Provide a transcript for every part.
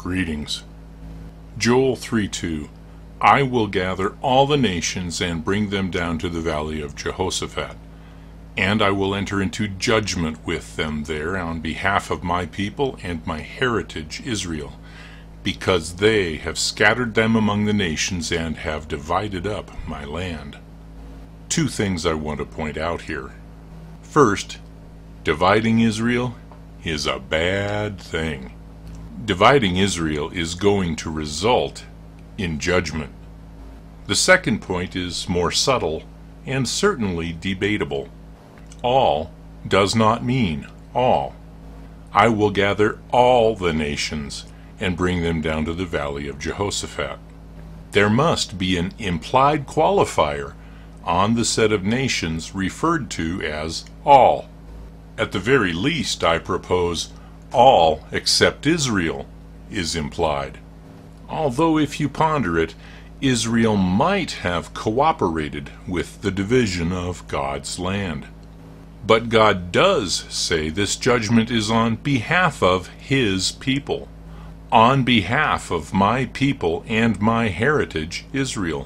Greetings. Joel 3:2. I will gather all the nations and bring them down to the Valley of Jehoshaphat, and I will enter into judgment with them there on behalf of my people and my heritage Israel, because they have scattered them among the nations and have divided up my land. Two things I want to point out here. First, dividing Israel is a bad thing. Dividing Israel is going to result in judgment. The second point is more subtle and certainly debatable. All does not mean all. I will gather all the nations and bring them down to the Valley of Jehoshaphat. There must be an implied qualifier on the set of nations referred to as all. At the very least, I propose all except Israel is implied. Although if you ponder it, Israel might have cooperated with the division of God's land. But God does say this judgment is on behalf of His people, on behalf of my people and my heritage Israel.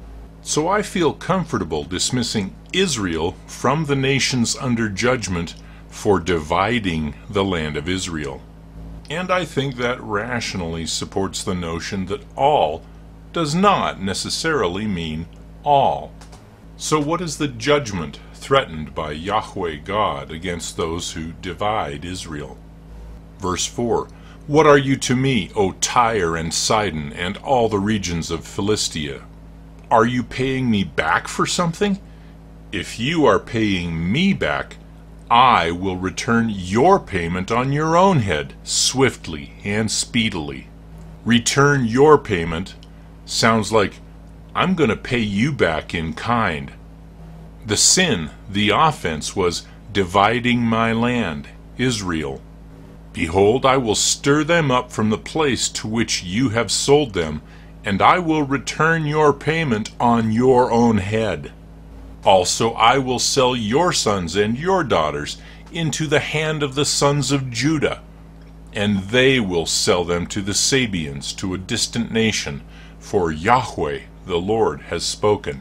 So I feel comfortable dismissing Israel from the nations under judgment for dividing the land of Israel. And I think that rationally supports the notion that all does not necessarily mean all. So what is the judgment threatened by Yahweh God against those who divide Israel? Verse 4, What are you to me, O Tyre and Sidon, and all the regions of Philistia? Are you paying me back for something? If you are paying me back, I will return your payment on your own head, swiftly and speedily. Return your payment sounds like I'm going to pay you back in kind. The sin, the offense, was dividing my land, Israel. Behold, I will stir them up from the place to which you have sold them, and I will return your payment on your own head. Also I will sell your sons and your daughters into the hand of the sons of Judah, and they will sell them to the Sabeans, to a distant nation, for Yahweh the Lord has spoken.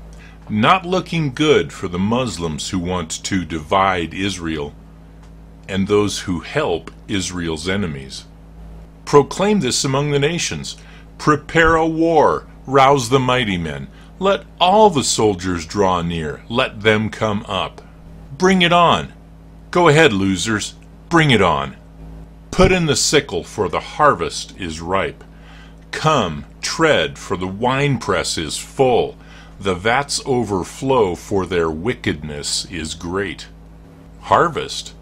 Not looking good for the Muslims who want to divide Israel, and those who help Israel's enemies. Proclaim this among the nations. Prepare a war, rouse the mighty men. Let all the soldiers draw near, let them come up. Bring it on. Go ahead, losers, bring it on. Put in the sickle, for the harvest is ripe. Come, tread, for the winepress is full. The vats overflow, for their wickedness is great. Harvest?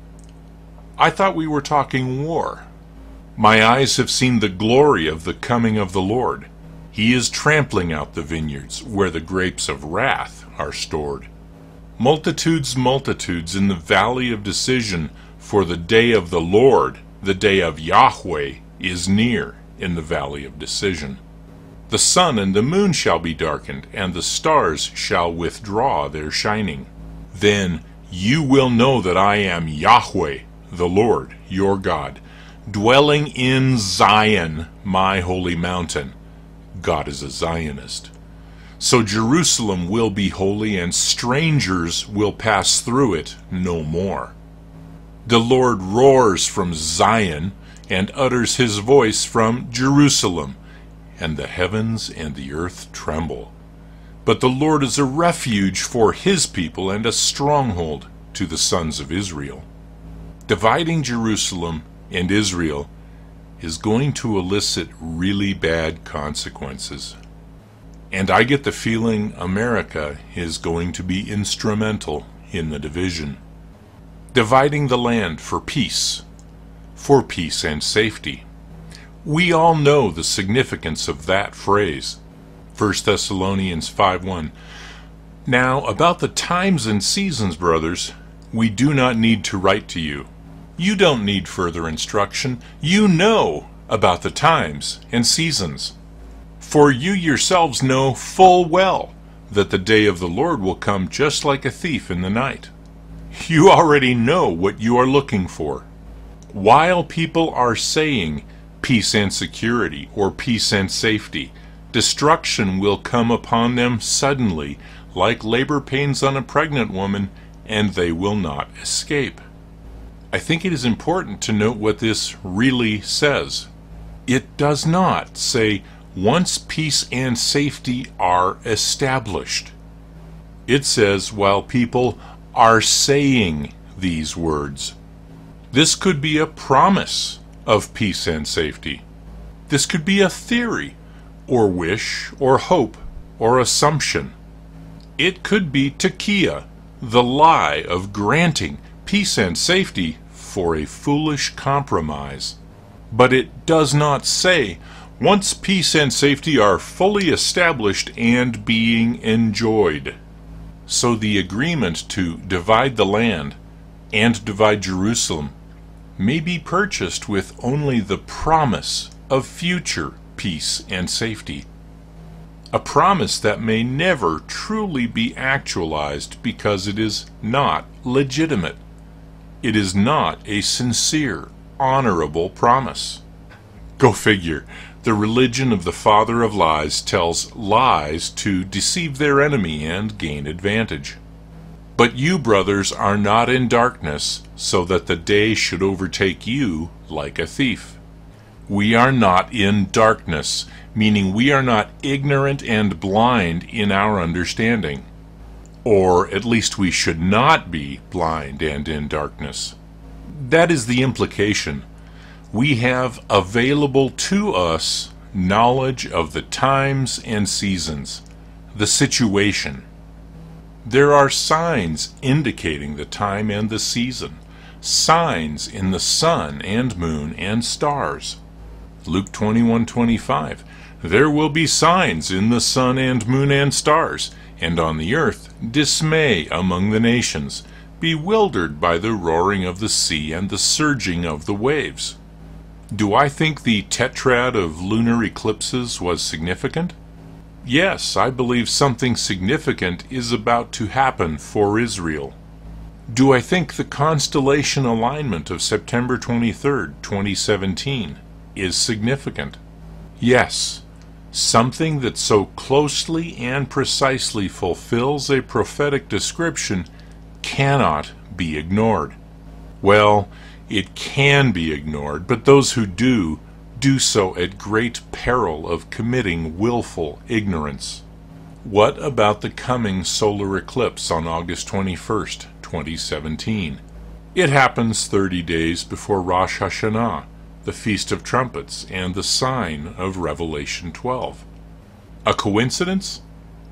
I thought we were talking war. My eyes have seen the glory of the coming of the Lord. He is trampling out the vineyards where the grapes of wrath are stored. Multitudes, multitudes in the valley of decision, for the day of the Lord, the day of Yahweh, is near in the valley of decision. The sun and the moon shall be darkened, and the stars shall withdraw their shining. Then you will know that I am Yahweh, the Lord, your God, dwelling in Zion, my holy mountain. God is a Zionist. So Jerusalem will be holy, and strangers will pass through it no more. The Lord roars from Zion, and utters his voice from Jerusalem, and the heavens and the earth tremble. But the Lord is a refuge for his people, and a stronghold to the sons of Israel. Dividing Jerusalem and Israel is going to elicit really bad consequences. And I get the feeling America is going to be instrumental in the division. Dividing the land for peace and safety. We all know the significance of that phrase. 1 Thessalonians 5:1. Now about the times and seasons, brothers, we do not need to write to you. You don't need further instruction. You know about the times and seasons. For you yourselves know full well that the day of the Lord will come just like a thief in the night. You already know what you are looking for. While people are saying, peace and security, or peace and safety. Destruction will come upon them suddenly, like labor pains on a pregnant woman, and they will not escape. I think it is important to note what this really says. It does not say, once peace and safety are established. It says, while people are saying these words. This could be a promise of peace and safety. This could be a theory, or wish, or hope, or assumption. It could be tekiah, the lie of granting peace and safety for a foolish compromise. But it does not say, once peace and safety are fully established and being enjoyed. So the agreement to divide the land and divide Jerusalem may be purchased with only the promise of future peace and safety. A promise that may never truly be actualized because it is not legitimate. It is not a sincere, honorable promise. Go figure. The religion of the father of lies tells lies to deceive their enemy and gain advantage. But you, brothers, are not in darkness, so that the day should overtake you like a thief. We are not in darkness, meaning we are not ignorant and blind in our understanding. Or at least we should not be blind and in darkness. That is the implication. We have available to us knowledge of the times and seasons, the situation. There are signs indicating the time and the season, signs in the sun and moon and stars. Luke 21:25, there will be signs in the sun and moon and stars, and on the earth dismay among the nations, bewildered by the roaring of the sea and the surging of the waves. Do I think the tetrad of lunar eclipses was significant? Yes, I believe something significant is about to happen for Israel. Do I think the constellation alignment of September 23rd, 2017 is significant? Yes, something that so closely and precisely fulfills a prophetic description cannot be ignored. Well, it can be ignored, but those who do so at great peril of committing willful ignorance. What about the coming solar eclipse on August 21st, 2017? It happens 30 days before Rosh Hashanah, the Feast of Trumpets, and the sign of Revelation 12. A coincidence?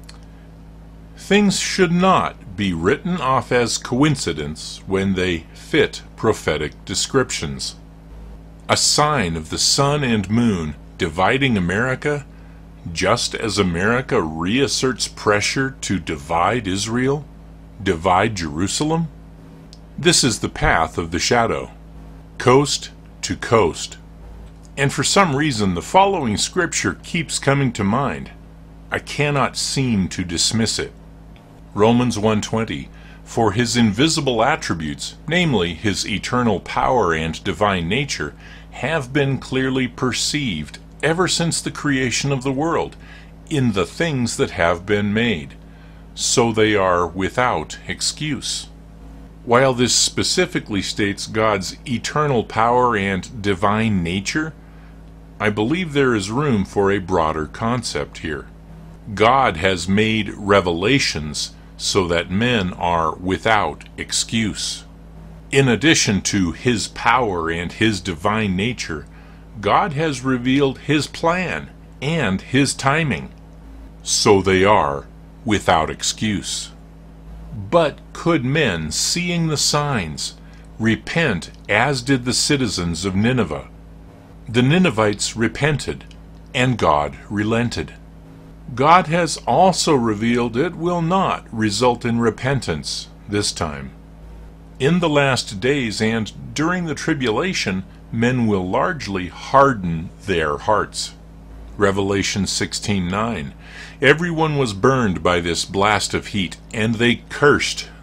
Things should not be written off as coincidence when they fit prophetic descriptions. A sign of the sun and moon dividing America, just as America reasserts pressure to divide Israel, divide Jerusalem? This is the path of the shadow, coast to coast. And for some reason the following scripture keeps coming to mind. I cannot seem to dismiss it. Romans 1:20, for his invisible attributes, namely his eternal power and divine nature, have been clearly perceived ever since the creation of the world in the things that have been made, so they are without excuse. While this specifically states God's eternal power and divine nature, I believe there is room for a broader concept here. God has made revelations so that men are without excuse. In addition to his power and his divine nature, God has revealed his plan and his timing, so they are without excuse. But could men, seeing the signs, repent as did the citizens of Nineveh? The Ninevites repented, and God relented. God has also revealed it will not result in repentance this time. In the last days and during the tribulation, men will largely harden their hearts. Revelation 16:9, everyone was burned by this blast of heat, and they cursed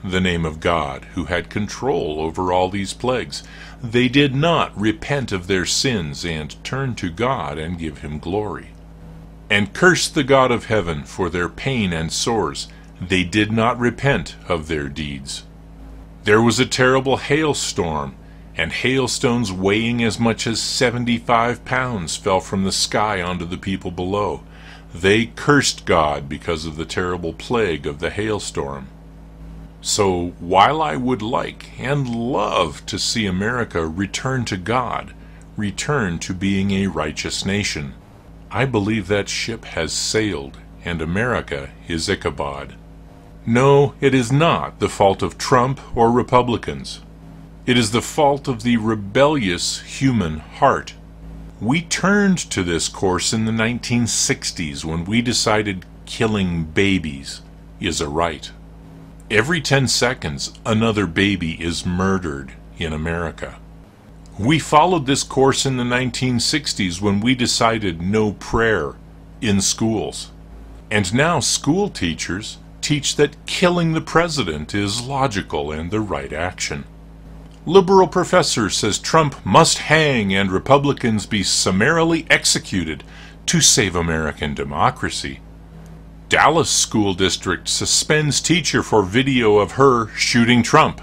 the name of God, who had control over all these plagues. They did not repent of their sins and turn to God and give him glory. And cursed the God of heaven for their pain and sores. They did not repent of their deeds. There was a terrible hailstorm, and hailstones weighing as much as 75 pounds fell from the sky onto the people below. They cursed God because of the terrible plague of the hailstorm. So while I would like and love to see America return to God, return to being a righteous nation, I believe that ship has sailed, and America is Ichabod. No, it is not the fault of Trump or Republicans. It is the fault of the rebellious human heart. We turned to this course in the 1960s when we decided killing babies is a right. Every 10 seconds, another baby is murdered in America. We followed this course in the 1960s when we decided no prayer in schools. And now school teachers teach that killing the president is logical and the right action. Liberal professor says Trump must hang and Republicans be summarily executed to save American democracy. Dallas school district suspends teacher for video of her shooting Trump.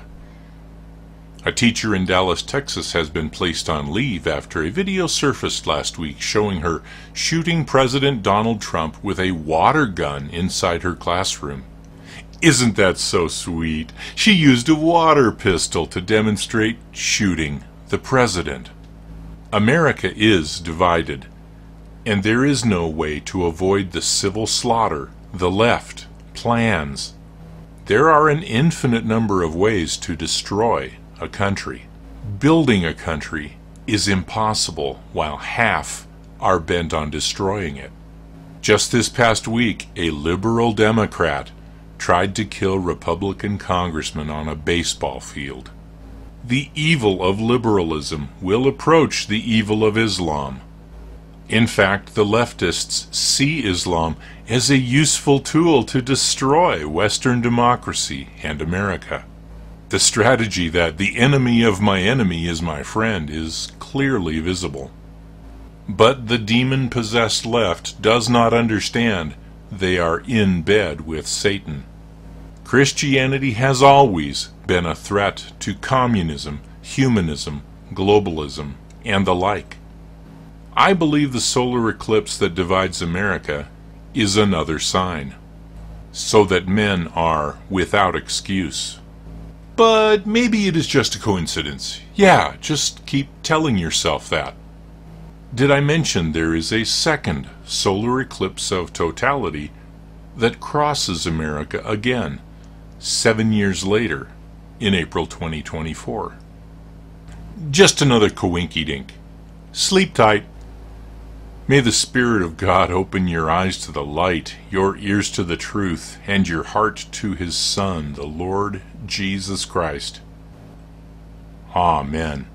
A teacher in Dallas, Texas has been placed on leave after a video surfaced last week showing her shooting President Donald Trump with a water gun inside her classroom. Isn't that so sweet? She used a water pistol to demonstrate shooting the president. America is divided, and there is no way to avoid the civil slaughter the left plans. There are an infinite number of ways to destroy a country. Building a country is impossible while half are bent on destroying it. Just this past week, a liberal Democrat tried to kill Republican congressmen on a baseball field. The evil of liberalism will approach the evil of Islam. In fact, the leftists see Islam as a useful tool to destroy Western democracy and America. The strategy that the enemy of my enemy is my friend is clearly visible. But the demon-possessed left does not understand they are in bed with Satan. Christianity has always been a threat to communism, humanism, globalism, and the like. I believe the solar eclipse that divides America is another sign, so that men are without excuse. But maybe it is just a coincidence. Yeah, just keep telling yourself that. Did I mention there is a second solar eclipse of totality that crosses America again, 7 years later, in April 2024? Just another coinky-dink. Sleep tight. May the Spirit of God open your eyes to the light, your ears to the truth, and your heart to His Son, the Lord Jesus Christ. Amen.